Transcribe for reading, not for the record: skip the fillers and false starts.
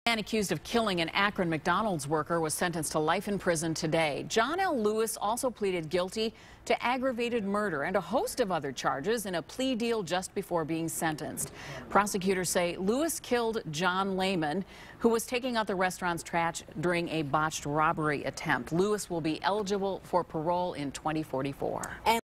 The man accused of killing an Akron McDonald's worker was sentenced to life in prison today. Johnnl Lewis also pleaded guilty to aggravated murder and a host of other charges in a plea deal just before being sentenced. Prosecutors say Lewis killed John Lehman, who was taking out the restaurant's trash during a botched robbery attempt. Lewis will be eligible for parole in 2044.